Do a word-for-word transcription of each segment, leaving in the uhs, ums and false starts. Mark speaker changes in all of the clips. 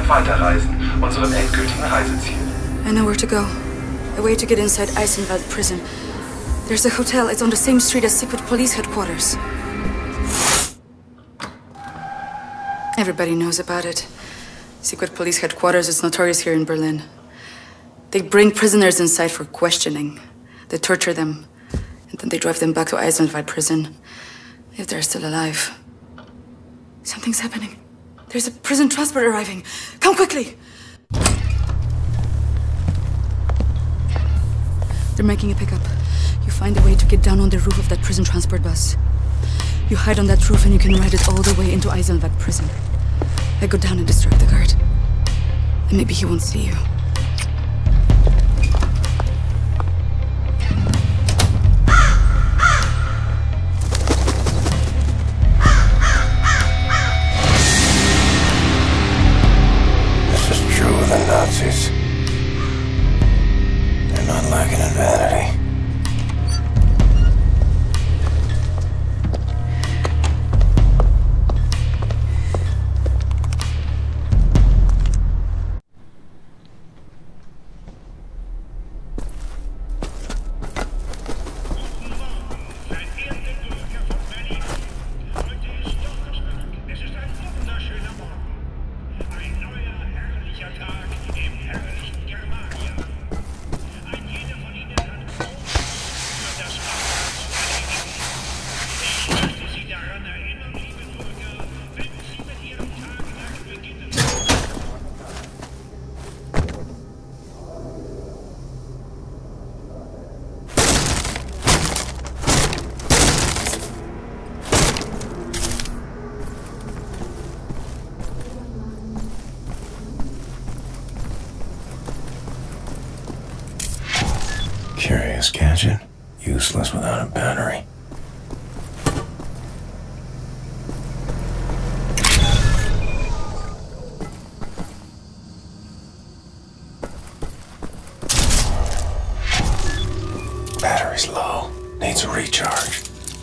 Speaker 1: und weiterreisen, unserem endgültigen Reiseziel.
Speaker 2: I know where to go. A way to get inside Eisenwald prison. There's a hotel. It's on the same street as secret police headquarters. Everybody knows about it. Secret police headquarters is notorious here in Berlin. They bring prisoners inside for questioning. They torture them. And then they drive them back to Eisenwald prison. If they're still alive. Something's happening. There's a prison transport arriving. Come quickly! They're making a pickup. You find a way to get down on the roof of that prison transport bus. You hide on that roof and you can ride it all the way into Eisenwald prison. I go down and distract the guard. And maybe he won't see you.
Speaker 3: This is true of the Nazis. They're not lacking in vanity. Curious gadget, useless without a battery. Battery's low, needs a recharge.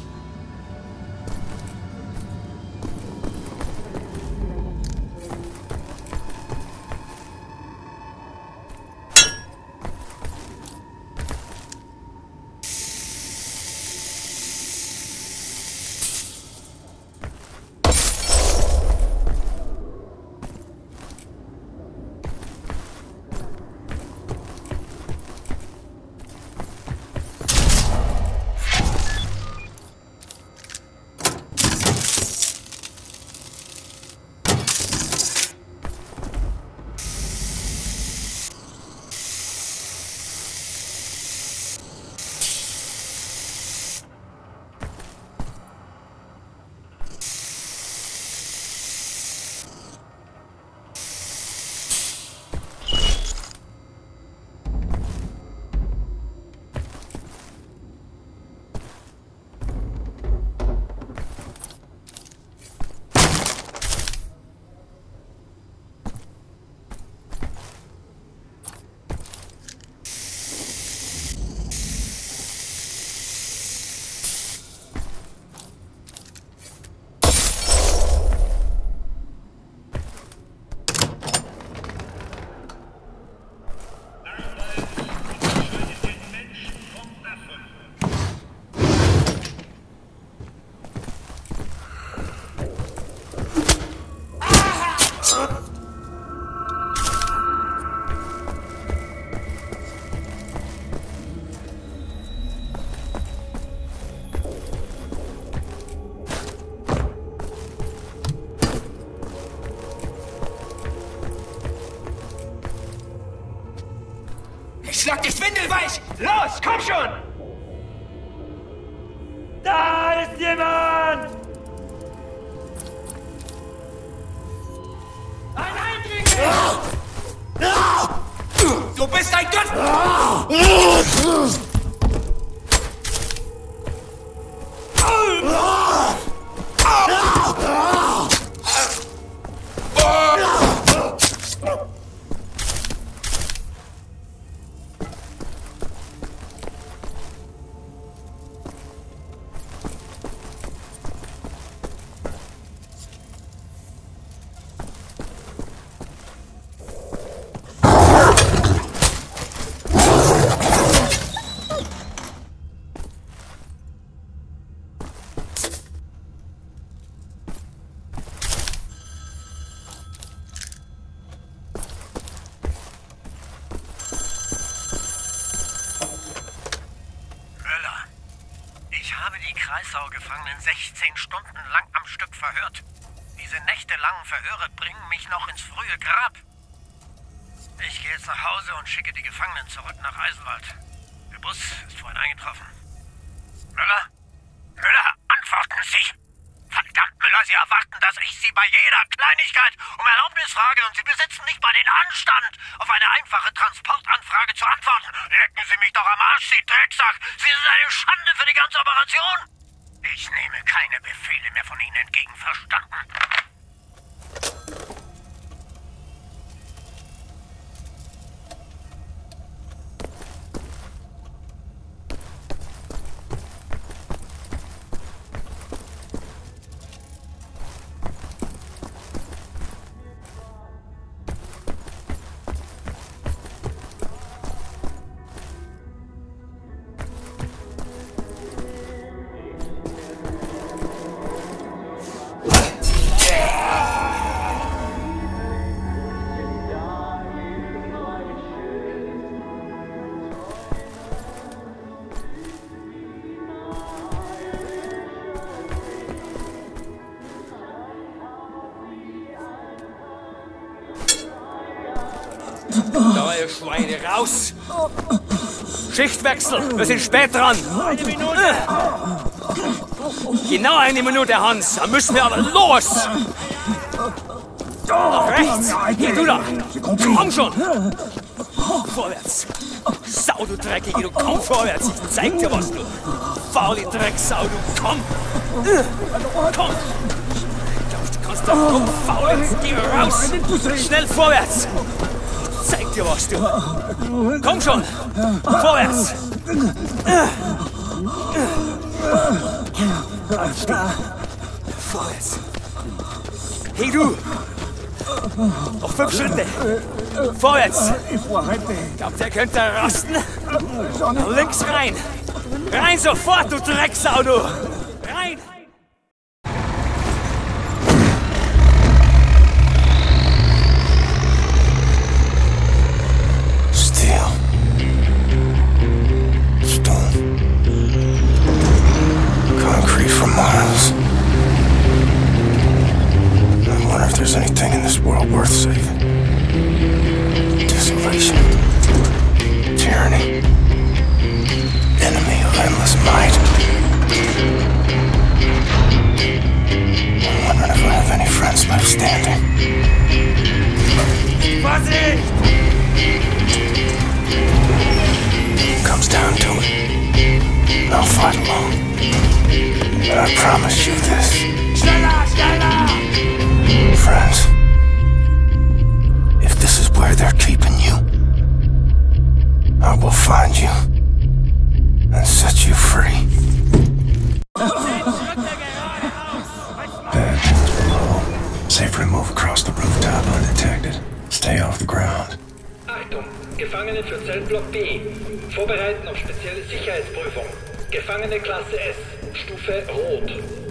Speaker 4: Schlag dich windelweich! Los, komm schon! Da ist jemand! Ein Eindringling! Du bist ein Gott!
Speaker 5: Dessau-Gefangenen sechzehn Stunden lang am Stück verhört. Diese nächtelangen Verhöre bringen mich noch ins frühe Grab. Ich gehe jetzt nach Hause und schicke die Gefangenen zurück nach Eisenwald. Der Bus ist vorhin eingetroffen. Müller? Müller, antworten Sie! Verdammt, Müller, Sie erwarten, dass ich Sie bei jeder Kleinigkeit um Erlaubnis frage und Sie besitzen nicht mal den Anstand, auf eine einfache Transportanfrage zu antworten. Lecken Sie mich doch am Arsch, Sie Drecksack! Sie sind eine Schande für die ganze Operation! Ich nehme keine Befehle mehr von Ihnen entgegen, verstanden?
Speaker 4: Da, ihr Schweine, raus! Schichtwechsel, wir sind spät dran. Eine Minute! Genau eine Minute, Hans. Da müssen wir aber los! Nach rechts! Geh du da! Komm schon! Vorwärts! Sau, du Dreckige, du komm vorwärts! Ich zeig dir was, du faule Drecksau, du komm! Komm! Glaubst du kannst da rumfaulen? Jetzt geh raus! Schnell vorwärts! Zeig dir was, du! Komm schon! Vorwärts! Vorwärts! Hey du! Noch fünf Schritte! Vorwärts! Glaubt ihr könnt da rasten? Links rein! Rein sofort, du Drecksau, du! Rein!
Speaker 3: Miles. I wonder if there's anything in this world worth saving. Desolation. Tyranny. Enemy of endless might. I'm wondering if I have any friends left standing. Comes down to it. I'll fight alone. But I promise you this.
Speaker 4: Schneller, schneller!
Speaker 3: Friends, if this is where they're keeping you, I will find you and set you free. Bad things below. Safe remove across the rooftop undetected. Stay off the ground.
Speaker 6: Achtung, Gefangene für Zellenblock B. Vorbereiten auf spezielle Sicherheitsprüfung. Gefangene Klasse S. Stufe Rot.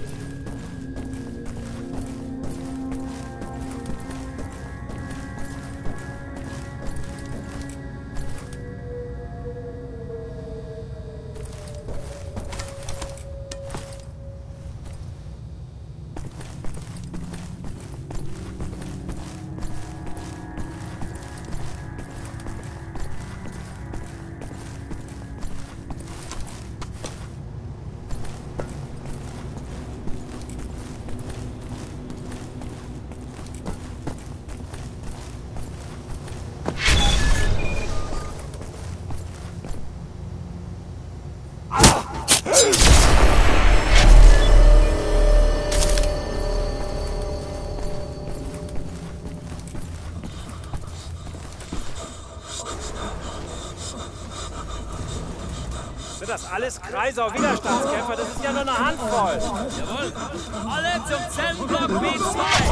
Speaker 7: Sind das alles Kreisau-Widerstandskämpfer? Das ist ja nur eine Handvoll.
Speaker 4: Jawohl. Alle zum Zellenblock B zwei.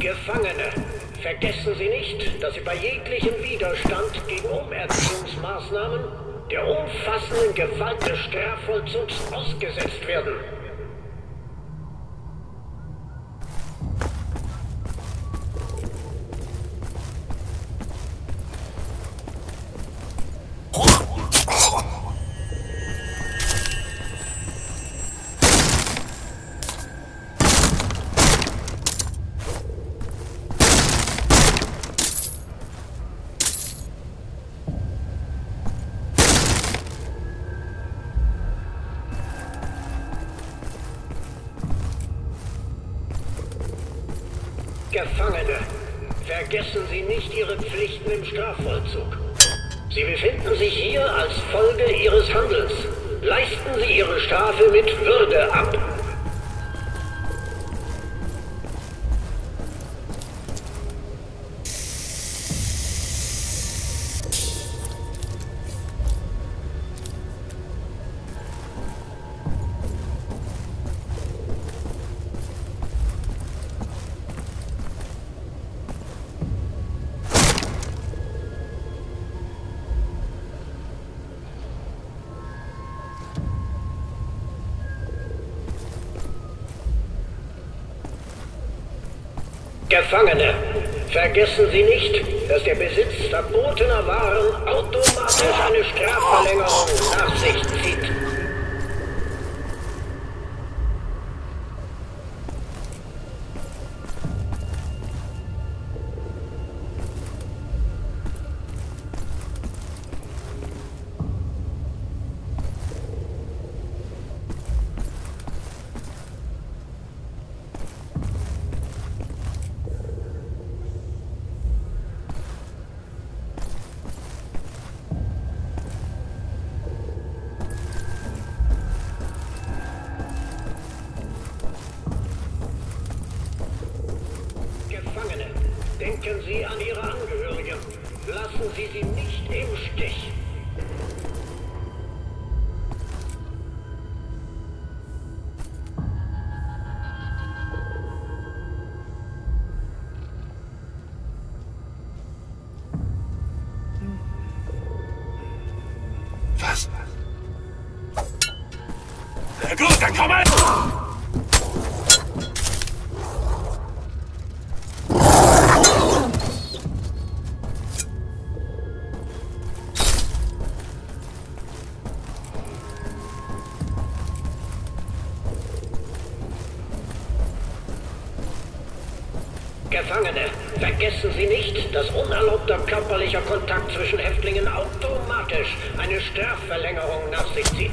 Speaker 5: Gefangene, vergessen Sie nicht, dass Sie bei jeglichem Widerstand gegen Umerziehungsmaßnahmen der umfassenden Gewalt des Strafvollzugs ausgesetzt werden. Gefangene, vergessen Sie nicht Ihre Pflichten im Strafvollzug. Sie befinden sich hier als Folge Ihres Handelns. Leisten Sie Ihre Strafe mit Würde ab. Gefangene, vergessen Sie nicht, dass der Besitz verbotener Waren automatisch eine Strafverlängerung nach sich zieht. Denken Sie an Ihre Angehörigen. Lassen Sie sie nicht im Stich.
Speaker 3: Was?
Speaker 4: Na gut, dann komm mal!
Speaker 5: Gefangene, vergessen Sie nicht, dass unerlaubter körperlicher Kontakt zwischen Häftlingen automatisch eine Strafverlängerung nach sich zieht.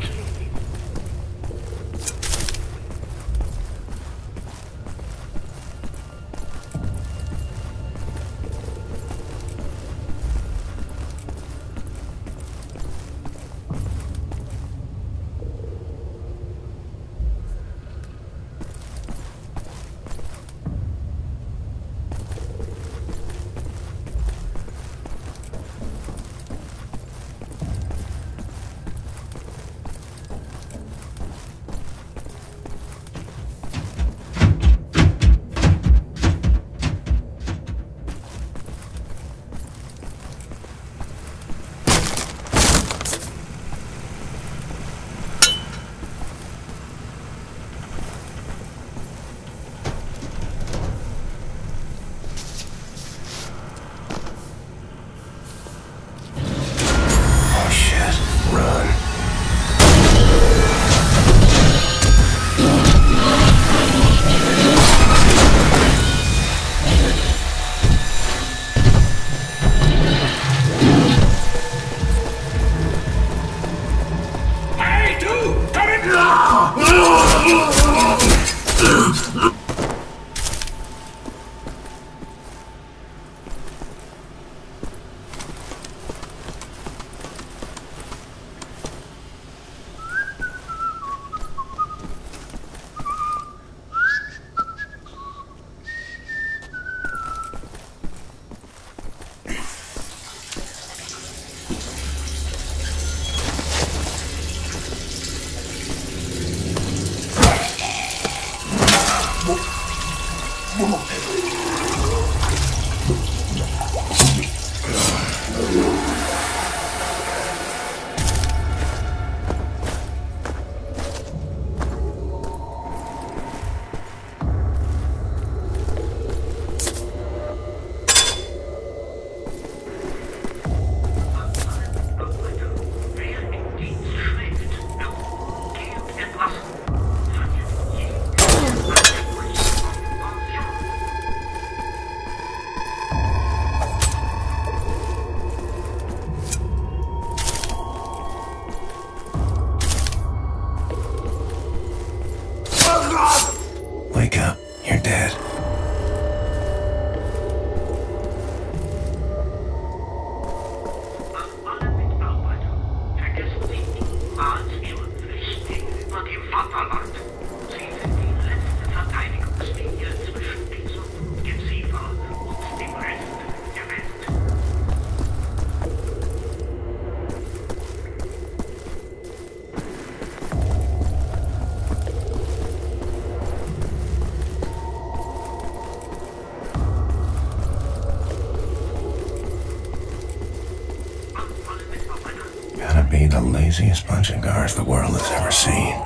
Speaker 3: might be the laziest bunch of guards the world has ever seen.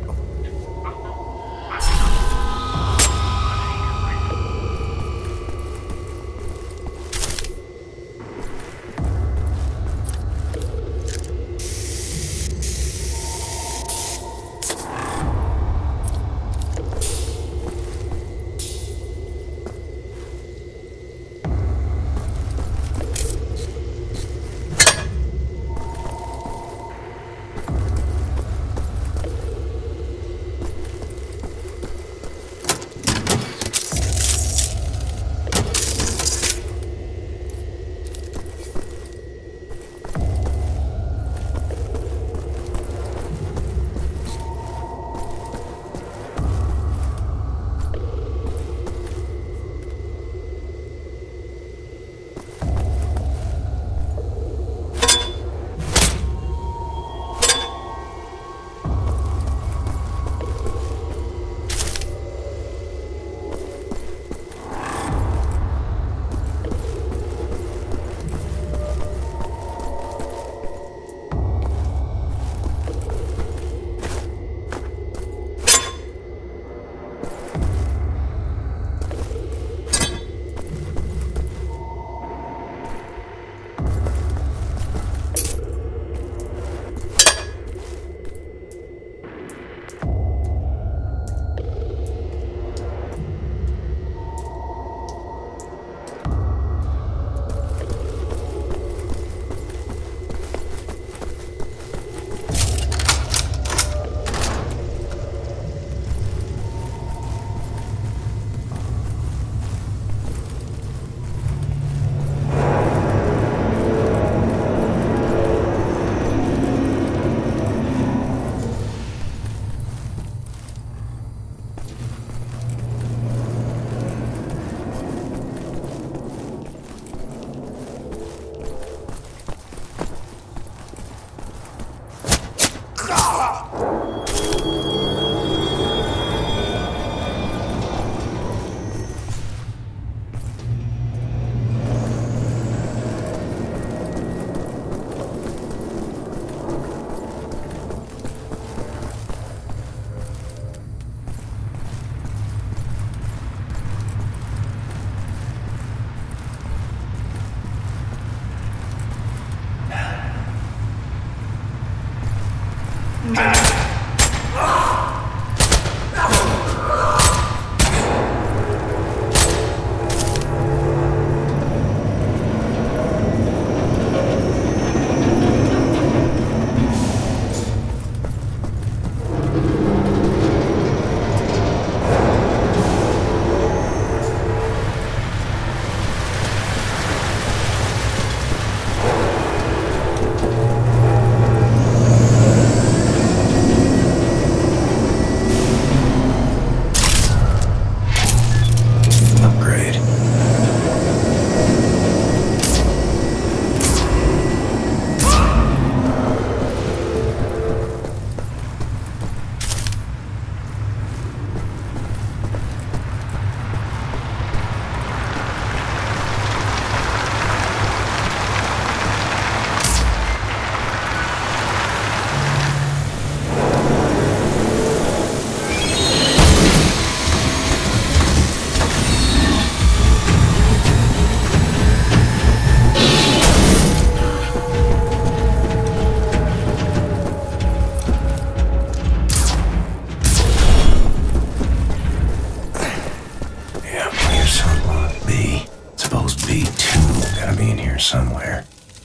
Speaker 3: Somewhere.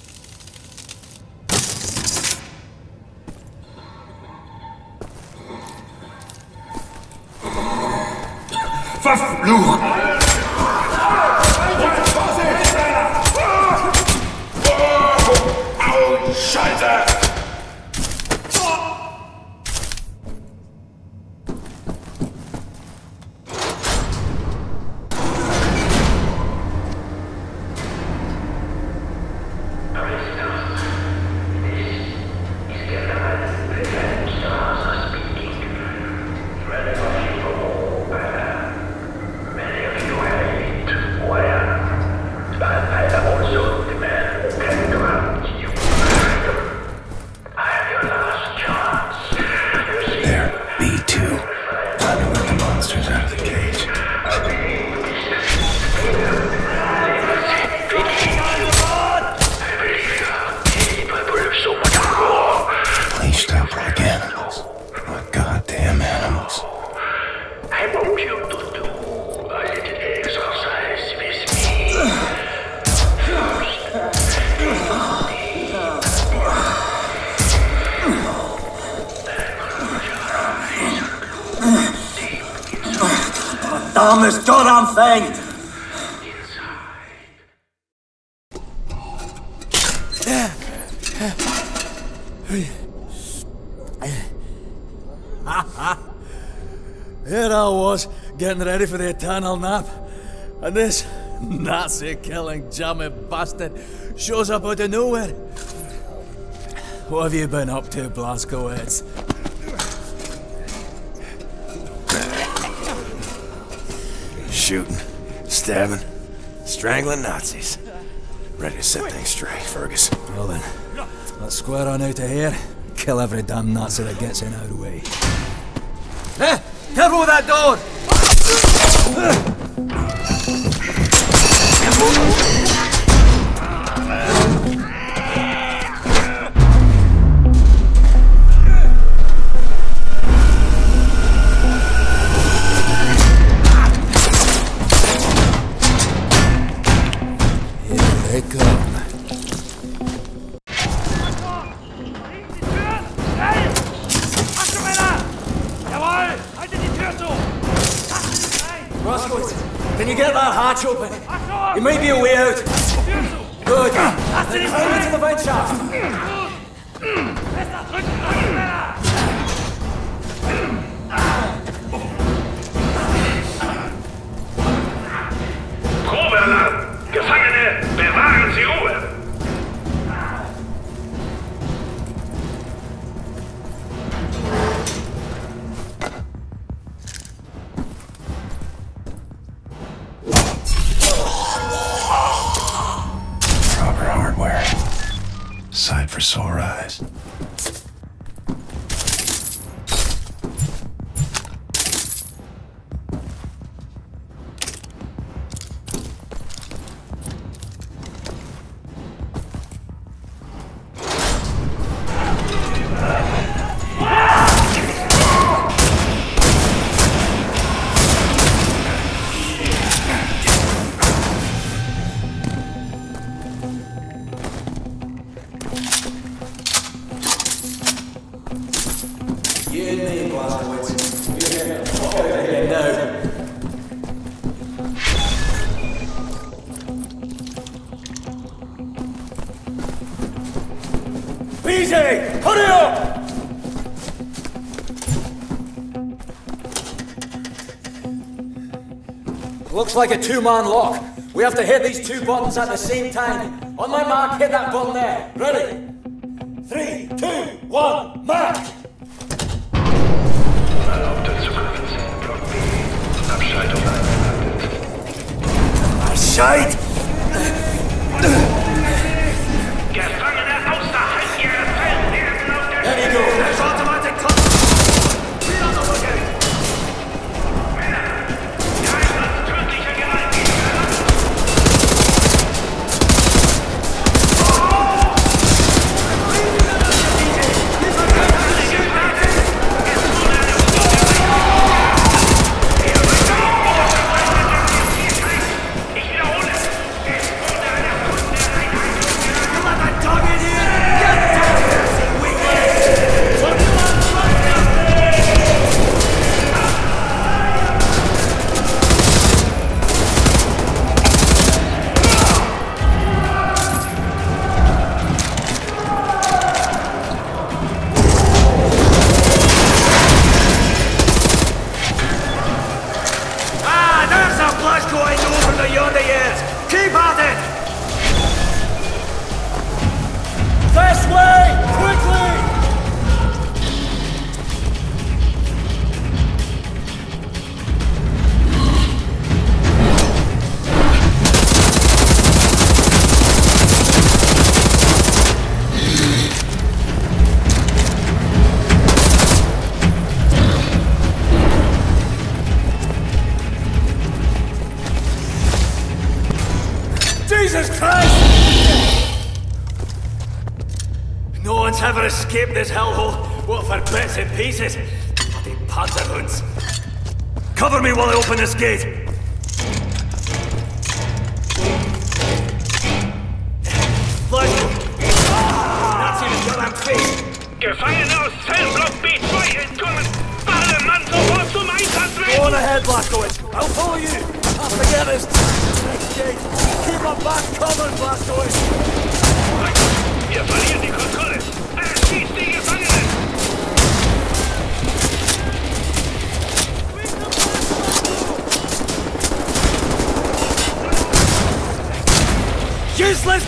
Speaker 8: Verflucht! Au, Scheiße! damn this goddamn thing!
Speaker 9: Here I was, getting ready for the eternal nap. And this Nazi-killing jammy bastard shows up out of nowhere. What have you been up to, Blazkowicz?
Speaker 3: Shooting, stabbing, strangling Nazis. Ready to set things straight, Fergus.
Speaker 9: Well then, let's square on out of here. Kill every damn Nazi that gets in our way. Hey! Careful with that door! Here they come.
Speaker 8: Can you get that hatch open? You may be a way out. Good. Then climb into the vent shaft.
Speaker 1: Probealarm! Gefangene, bewahren Sie Ruhe!
Speaker 3: Sight for sore eyes.
Speaker 8: Easy! Hurry up! Looks like a two-man lock. We have to hit these two buttons at the same time. On my mark, hit that button there. Ready? Three, two, one, mark!
Speaker 1: Erlaubte Zugriff in Block B. Abscheidung eingeleitet.
Speaker 8: Bescheid!
Speaker 1: Gefangene außerhalb ihrer Zellen werden auf der
Speaker 8: There you go. There's automatic touch. Clear on the lookout.
Speaker 1: Männer, der Einsatz tödlicher Gewalt gegen Ich wiederhole, es wurde eine
Speaker 8: Jesus Christ! No one's ever escaped this hellhole. What for bits and pieces? Bloody Panzerhunds. Cover me while I open this gate. Flash! Nazi in his goddamn face!
Speaker 1: Gefangene aus Zellblock B zwei entkommen! Alle Mann sofort zum Einsatz!
Speaker 8: Go on ahead, Blazkowicz. I'll follow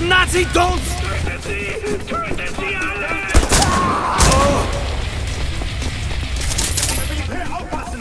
Speaker 4: Nazi-Dolls!
Speaker 1: Tötet sie! Tötet sie alle! Aufpassen!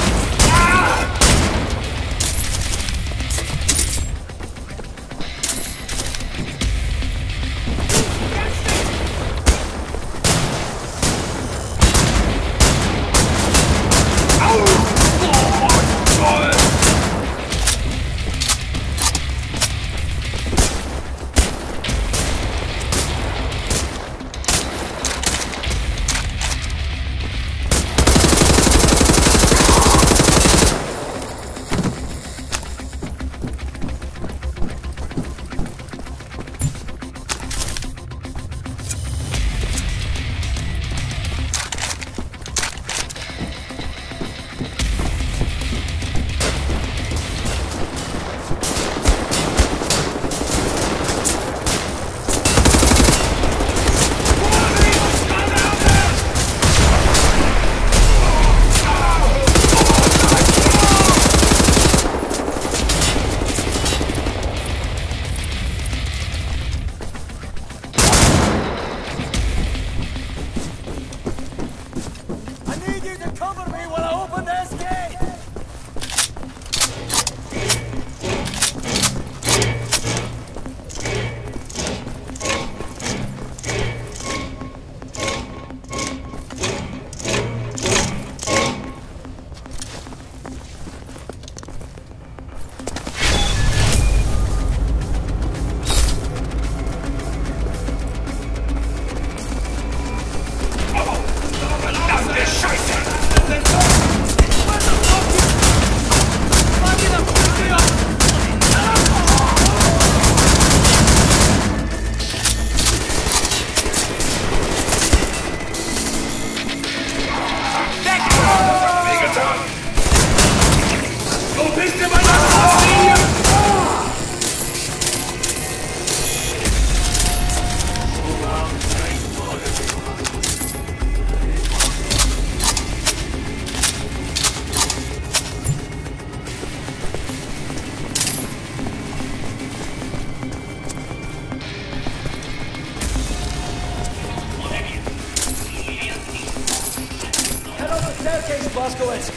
Speaker 8: Staircase, Blazkowicz!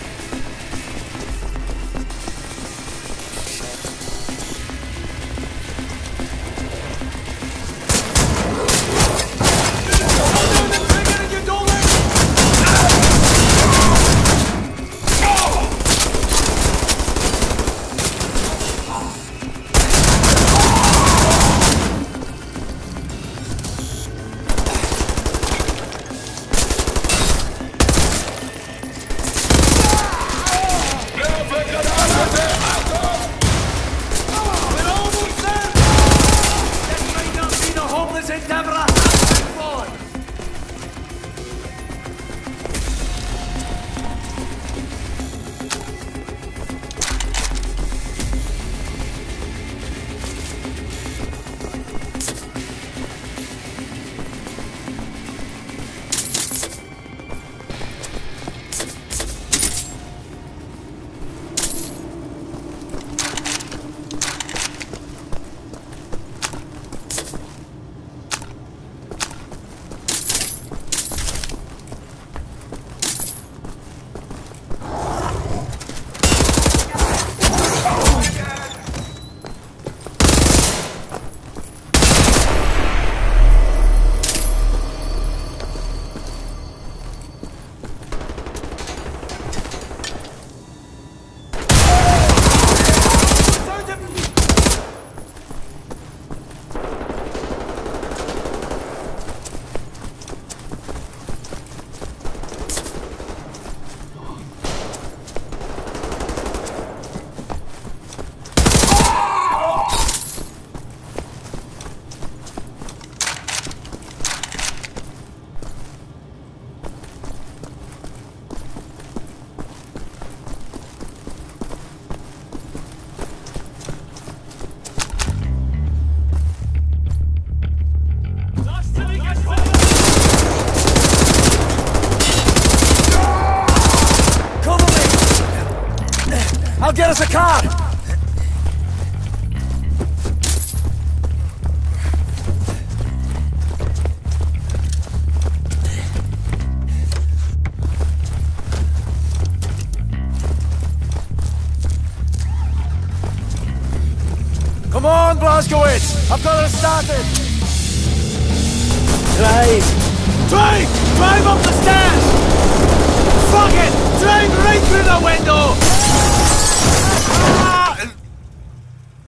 Speaker 8: I'll get us a car!
Speaker 9: Come on, Blazkowicz! I've got it started!
Speaker 8: Drive!
Speaker 9: Drive! Drive up the stairs!